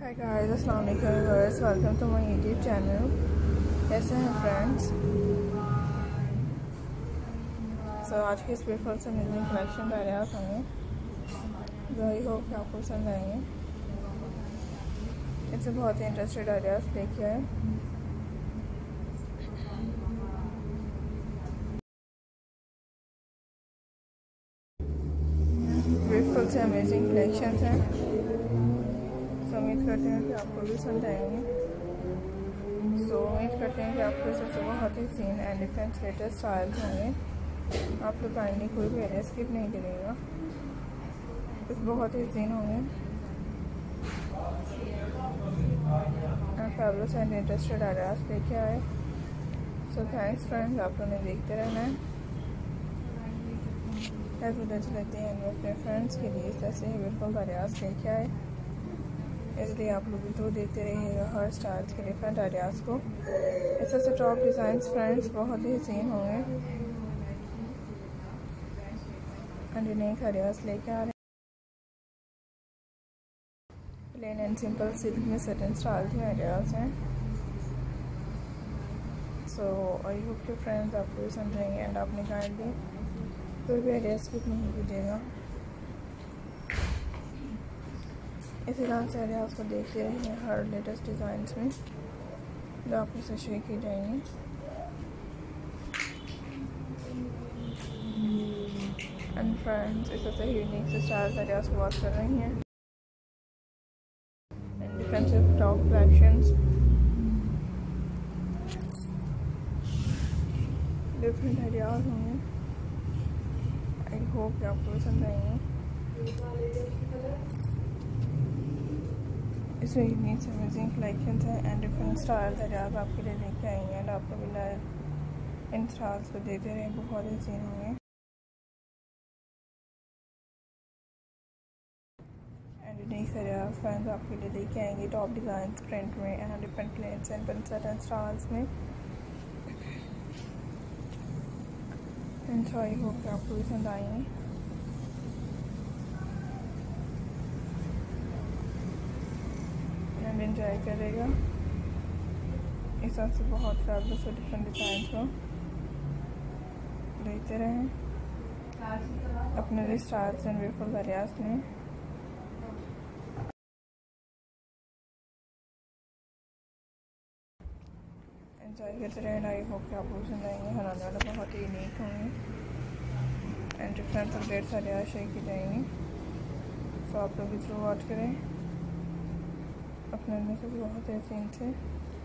हाय guys, अस्सलाम वालेकुम viewers, welcome to my YouTube channel. कैसे हैं फ्रेंड्स? आज के इस ब्यूटीफुल से मिलने कलेक्शन आइडियाज होंगे जो आई होप कि आपको पसंद आएंगे। इससे बहुत ही इंटरेस्टेड आइडियाज लेके आए। ब्यूटीफुल से अमेजिंग कलेक्शन हैं। उम्मीद करते हैं कि आपको भी पसंद आएंगे। उम्मीद करते हैं कि आपको इससे बहुत ही सीन एंड डिफरेंट लेटेस्ट स्टाइल्स होंगे। आप लोग काइंडली कोई भी एरिया स्किप नहीं करेगा, कुछ बहुत ही सीन होंगे फैबुलस एंड इंटरेस्टेड आइडियाज लेके आए। थैंक्स फ्रेंड्स, आप लोगों ने देखते रहना है। वीडियो लेते हैं अपने फ्रेंड्स के लिए इस तरह से ब्यूटीफुल आइडियाज लेके आए, इसलिए आप लोग वीडियो देखते रहिएगा हर स्टाइल्स के डिफरेंट आइडियाज़ को। ऐसे से टॉप डिज़ाइंस फ्रेंड्स बहुत ही हसीन होंगे एंड यूनिक आइडियाज़ लेके आ रहे हैं। प्लेन एंड सिंपल सिल्क में सर्टेन स्टाइल्स में आइडियाज़ हैं। आई होप कि फ्रेंड्स आपको पसंद आएंगे एंड आपने काइंडली कोई भी आइडिया स्किप नहीं कीजिएगा। इसी तरह से आइडियाज़ को देखते रहिए हर लेटेस्ट डिज़ाइंस में जो आपको से शेयर की जाएंगी। एंड फ्रेंड्स इस तरह से यूनिक से स्टाइल्स आइडियाज़ को बात कर रही हैं। Defensive top collections different ideas होंगे। आई होप कि आपको पसंद आएंगे। इसमें यूनिक से अमेजिंग कलेक्शंस हैं एंड डिफरेंट स्टाइल्स आइडियाज़ आपके लिए लेके आएंगे एंड आप लोग इन स्टाइल्स को देते रहे, बहुत ही सीन होंगे एंड यूनिक आइडियाज़ फ्रेंड्स आपके लिए लेके आएंगे टॉप डिज़ाइन प्रिंट में and different plates and certain styles में। आई होप कि आपको पसंद आएंगे। एंजॉय करेगा इस तरह से बहुत फैबुलस और डिफरेंट डिज़ाइन को देखते रहें अपने स्टाइल्स एंड ब्यूटीफुल आइडियाज़ में। एंजॉय करते रहें। आई होप कि आपको पसंद आएंगे। हर आने वाला बहुत ही यूनिक होंगे and different updates ideas share की जाएंगी। आप लोग भी थ्रू वॉच करें अपने में से बहुत ऐसे